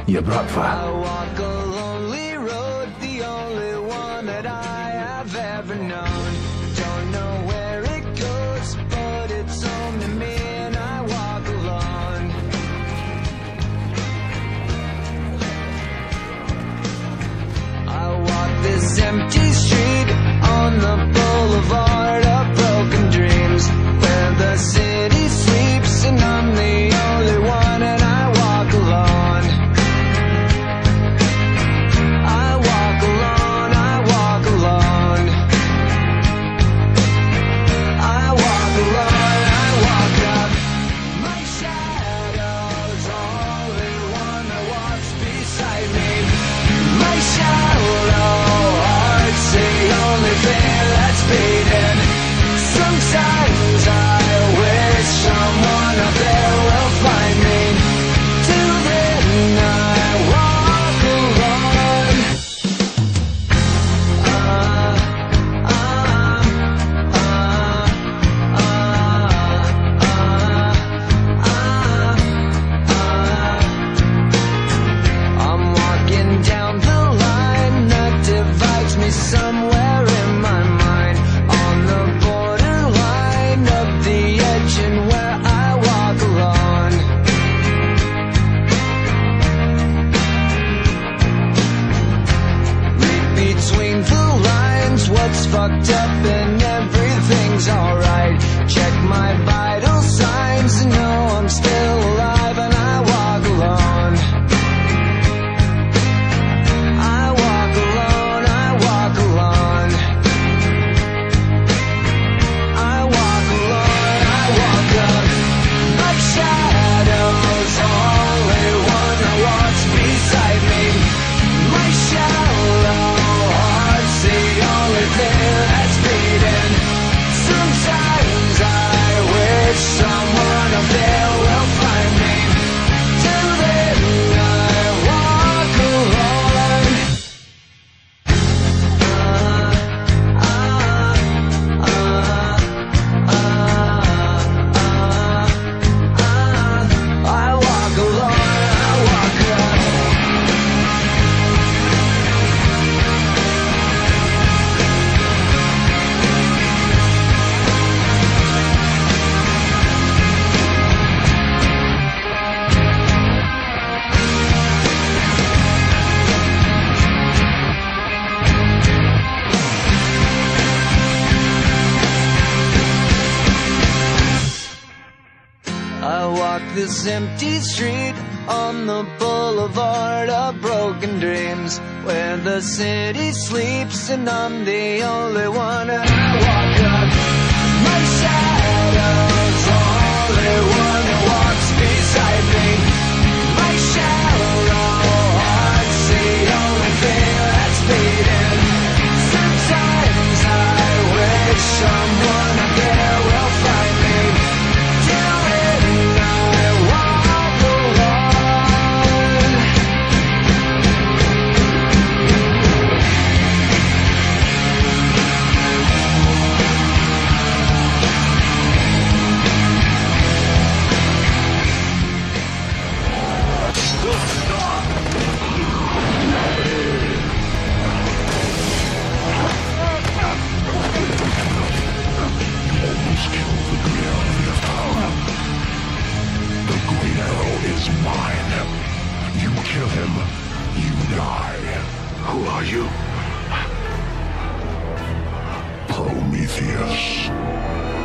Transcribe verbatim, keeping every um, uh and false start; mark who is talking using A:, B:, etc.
A: Your brother.
B: I walk a lonely road, the only one that I have ever known. Don't know where it goes, but it's home to me, and I walk alone. I walk this empty street on the boulevard of broken dreams, where the city sleeps and I'm the only one, and I walk alone. I walk alone, I walk alone. I walk alone, I walk up. My shadow's only one that walks beside me. My shallow heart's the only thing that's beating. Sometimes I wish someone up there will find me. Till then I walk alone. Uh, uh, uh, uh, uh, uh, I'm walking down the line that divides me somewhere in my mind, on the borderline of the edge and where I walk alone. Read between the lines what's fucked up and everything's alright. Check my vital signs to know I'm still alive, and I walk alone. I walk alone, I walk alone. I walk alone, I walk up. My shadow's only one that walks beside me. My shallow heart's the only thing that's beating. Sometimes I wish someone up there will find me. Till then I walk alone. Uh, uh, uh, uh, uh, I walk alone, I walk up. I walk this empty street on the boulevard of broken dreams, where the city sleeps and I'm the only one, and I walk up. My shadow's only one that walks beside me. My shallow heart's the only thing that's beating. Sometimes I wish someone up there will find me. Till then I walk alone.
A: Almost killed the green arrow you found. The green arrow is mine. You kill him, you die. Who are you? Prometheus.